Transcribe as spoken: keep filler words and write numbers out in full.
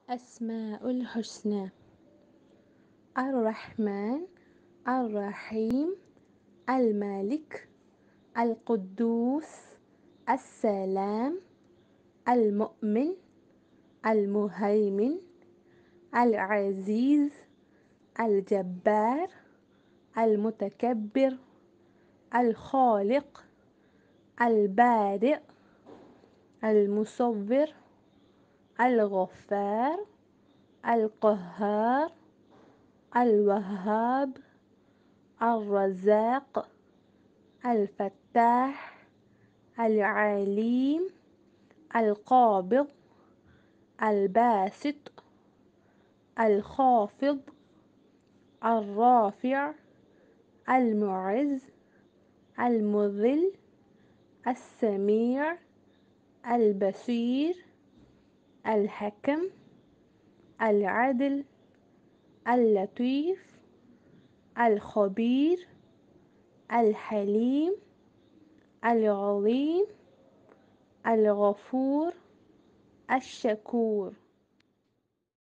أسماء الحسنى: الرحمن، الرحيم، الملك، القدوس، السلام، المؤمن، المهيمن، العزيز، الجبار، المتكبر، الخالق، البارئ، المصور، الغفار، القهار، الوهاب، الرزاق، الفتاح، العليم، القابض، الباسط، الخافض، الرافع، المعز، المذل، السميع، البصير، الحكم، العدل، اللطيف، الخبير، الحليم، العظيم، الغفور، الشكور.